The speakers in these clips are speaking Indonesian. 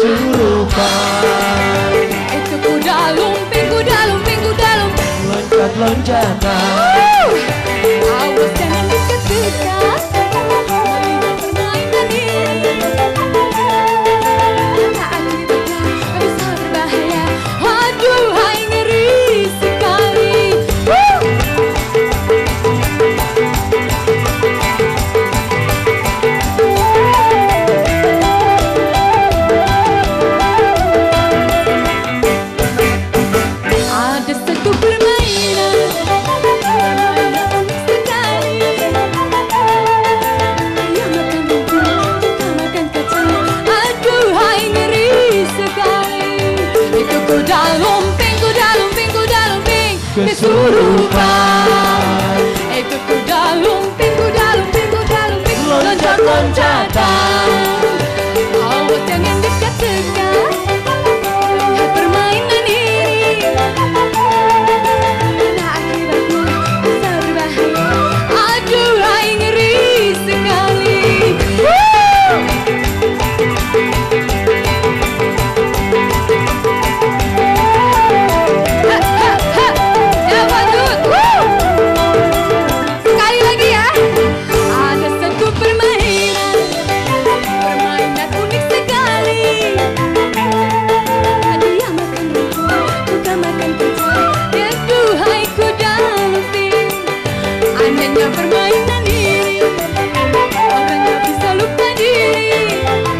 kesurupan. Itu kuda lumping, kuda lumping, kuda lumping loncat-loncatan. Awas jangan dekat-dekat melihat permainan ini. Akibatnya bisa berbahaya. Aduh, hai ngeri sekali. Ada satu permainan unik sekali. Dia makan rumput, kita makan kacang. Aduh, hai ngeri sekali. Itu kuda lumping, kuda lumping, kuda lumping kesurupan. Itu kuda lumping, kuda lumping, kuda lumping loncat-loncatan. Awas jangan dekat-dekat lihat permainan ini. Akibatnya bisa berbahaya. Aduh, hai ngeri sekali. Sekali lagi ya. Ada satu permainan unik sekali. Dia makan rumput, kita makan kacang. Aduh, hai kuda lumping. Anehnya permainan ini, orang gak bisa lupa diri.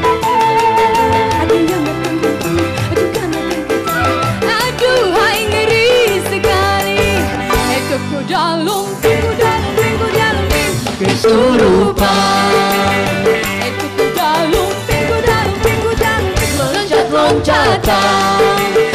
Dia makan rumput, kita makan kacang. Aduh, hai ngeri sekali. Itu kuda lumping, kuda lumping, kuda lumping Kesurupan. Itu kuda lumping, kuda lumping, kuda lumping Loncat-loncatan.